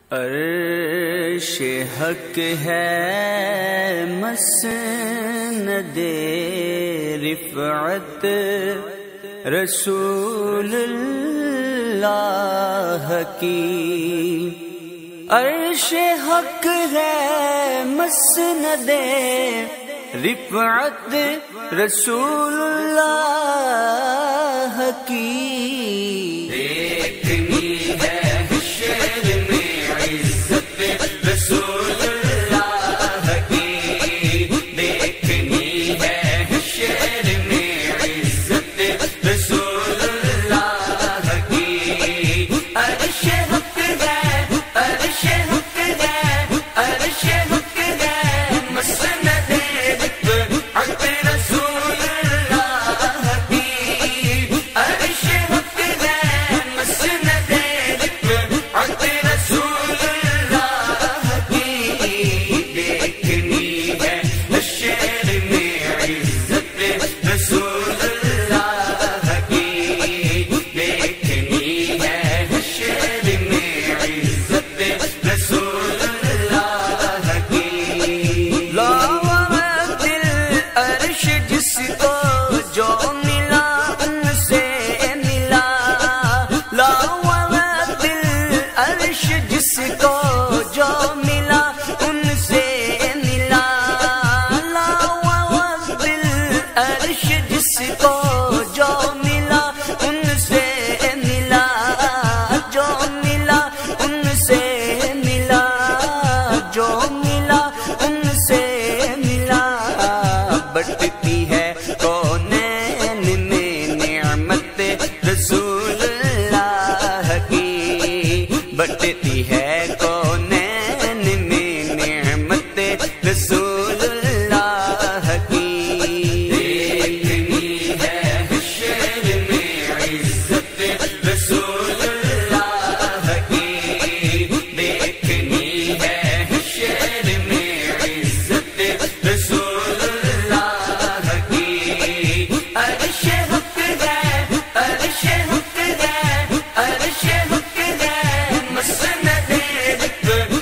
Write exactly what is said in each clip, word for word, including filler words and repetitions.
عرش حق ہے مسند رفعت رسول اللہ کی، عرش حق ہے مسند رفعت رسول اللہ کی، دیکھنی ہے حشر میں عزت رسول اللہ کی، دیکھنی ہے حشر میں عزت رسول اللہ کی، عرش حق ہے عرش حق ہے عرش حق ہے مسند رفعت رسول اللہ کی، عرش حق ہے مسند رفعت رسول اللہ کی، دیکھنی ہے حشر میں عزت رسول اللہ کی، دیکھنی ہے حشر میں عزت رسول اللہ کی، لاورد العرش جس کو جو ملا ان سے ملا، لاورد العرش جس کو جو ملا ان سے ملا، لاورد العرش جس کو جو ملا ان سے ملا، جو ملا ان سے ملا، جو ملا ان سے ملا، بٹتی ہے کونین میں نعمت رسول اللہ کی، بٹتی ہے کونین میں نعمت رسول اللہ کی، دیکھنی ہے حشر میں عزت رسول اللہ کی، دیکھنی ہے حشر میں عزت رسول اللہ کی، عرش حق ہے عرش حق ہے عرش حق ہے مسند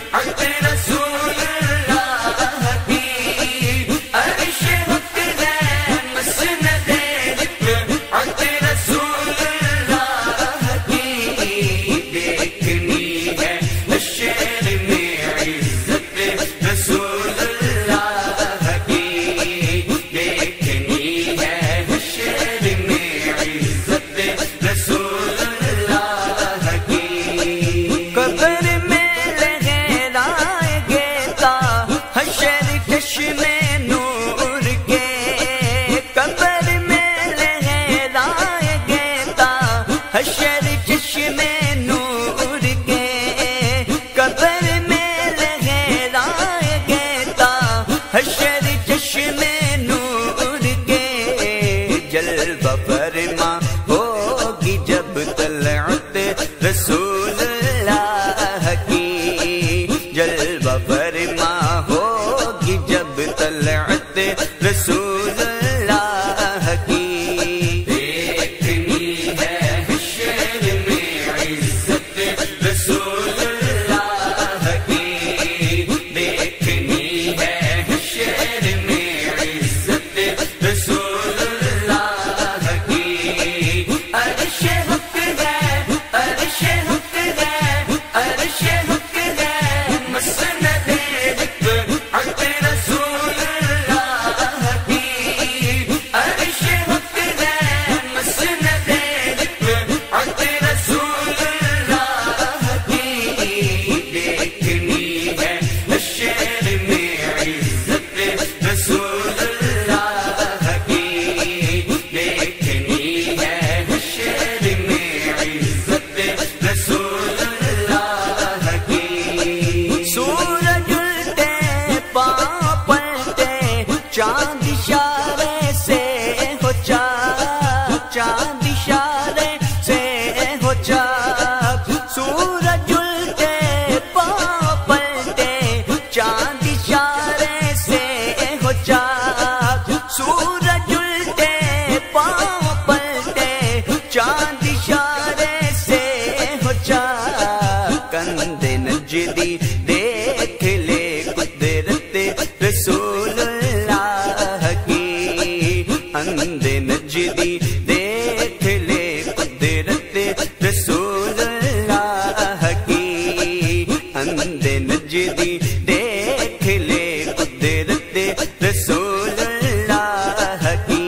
نجدی دیکھ لے قدرت رسول اللہ کی، اندھ نجدی دیکھ لے قدرت رسول اللہ کی، اندھ نجدی دیکھ لے قدرت رسول اللہ کی۔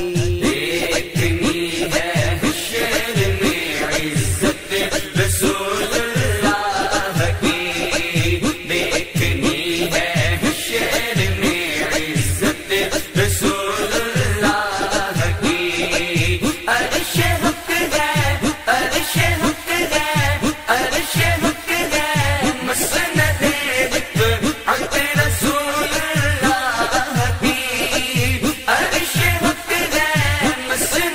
دیکھنی ہے حشر میں عزت رسول اللہ کی، دیکھنی ہے حشر میں عزت رسول اللہ کی۔ عرش حق ہے، عرش حق ہے، عرش حق ہے، مسند رفعت رسول اللہ کی۔ عرش حق ہے، مسند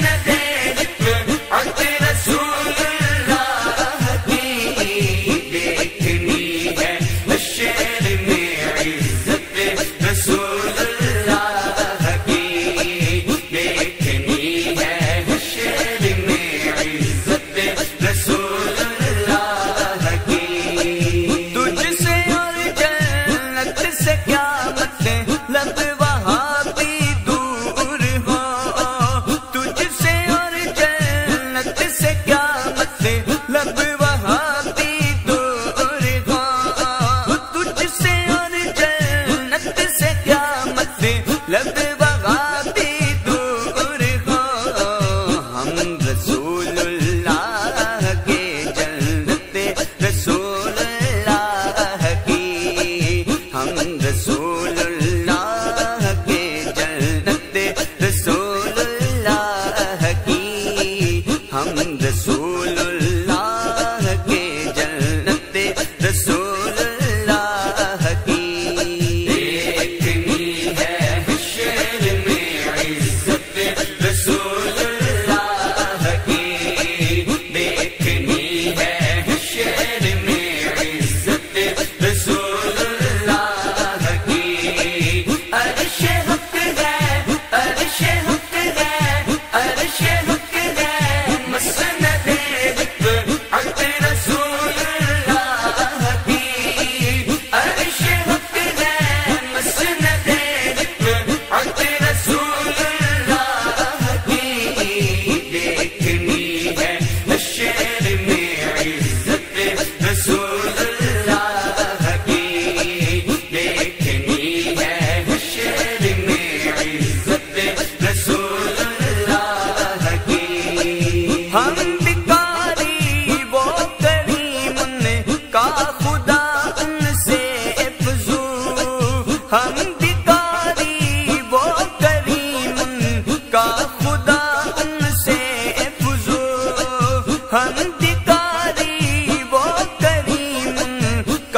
رفعت رسول اللہ کی۔ دیکھنی ہے حشر میں عزت رسول اللہ کی، دیکھنی ہے حشر میں عزت رسول اللہ کی۔ تجھ سے اور جنت سے کیا مطلب وہاں بھی دور ہو، تجھ سے اور جنت سے کیا مطلب وہاں بھی دور ہو، تجھ سے اور جنت سے کیا مطلب وہاں بھی دور ہو۔ ہم رسول اللہ کے جنت رسول اللہ کی، ہم رسول اللہ کے جنت رسول اللہ کی، ہم رسول اللہ کے جنت رسول اللہ کی۔ دیکھنی ہے حشر میں عزت رسول اللہ کی، دیکھنی ہے حشر میں عزت رسول اللہ کی۔ عرش حق ہے، عرش حق ہے، عرش حق ہے، مسند رفعت رسول اللہ کی۔ عرش حق ہے، مسند رفعت رسول اللہ کی۔ دیکھنی ہے حشر میں عزت رسول اللہ کی، دیکھنی ہے حشر میں عزت رسول اللہ کی۔ ہم بھکاری وہ کریم ان کا خدا ان سے افزو، ہم بھکاری وہ کریم ان کا خدا ان سے افزو، ہم بھکاری وہ کریم ان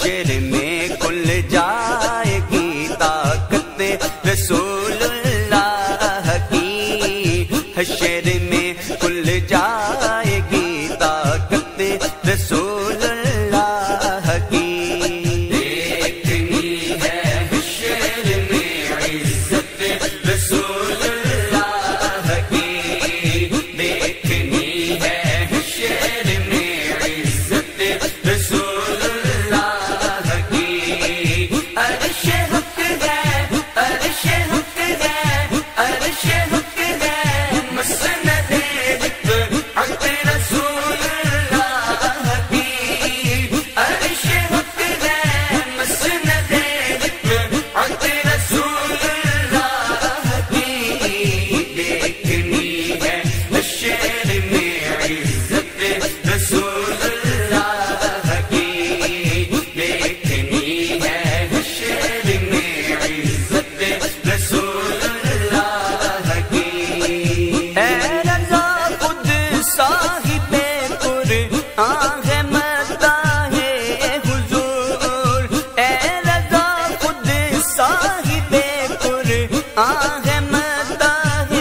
حشر میں کھل جائے گی طاقت رسول اللہ کی، حشر میں کھل جائے گی طاقت رسول اللہ کی۔ دیکھنی ہے حشر میں عزت رسول اللہ کی، دیکھنی ہے حشر میں عزت رسول اللہ کی۔ عرش حق ہے، عرش حق ہے، عرش حق ہے، مسند رفعت رسول اللہ کی۔ عرش حق ہے، مسند رفعت رسول اللہ کی۔ دیکھنی ہے حشر میں عزت رسول اللہ کی، دیکھنی ہے حشر میں عزت رسول اللہ کی۔ اے رضا خود صاحب قرآن ہے مداح حضور، اے رضا خود صاحب قرآن ہے مداح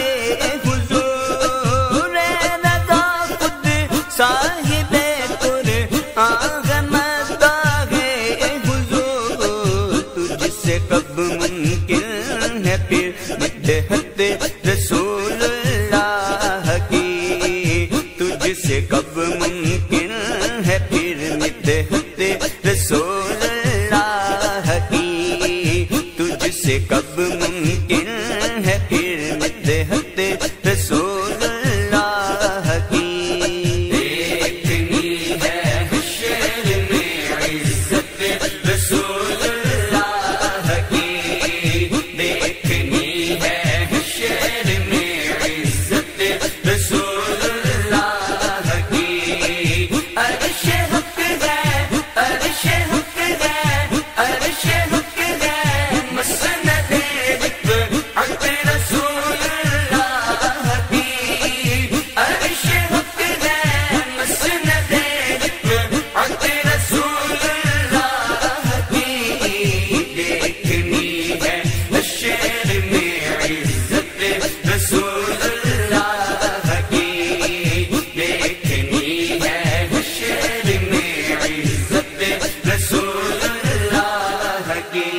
حضور، اے رضا خود صاحب قرآن ہے مداح حضور۔ تجھ سے کب ممکن ہے پھر مدحت رسول اللہ کی، تجھ سے کب ممکن ہے پھر مدحت رسول اللہ کی، تجھ سے کب ممکن ہے پھر مدحت رسول اللہ کی۔ دیکھنی ہے حشر میں عزت رسول اللہ کی، دیکھنی ہے حشر میں عزت رسول اللہ کی۔ عرش حق ہے، عرش حق ہے، عرش حق ہے، مسند رفعت رسول اللہ کی۔ عرش حق ہے، مسند رفعت رسول اللہ کی۔ دیکھنی ہے حشر میں عزت رسول اللہ کی، دیکھنی ہے حشر میں عزت رسول اللہ کی۔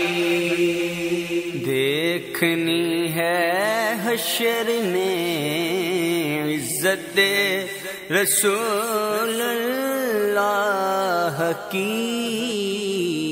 دیکھنی ہے حشر میں عزت رسول اللہ کی۔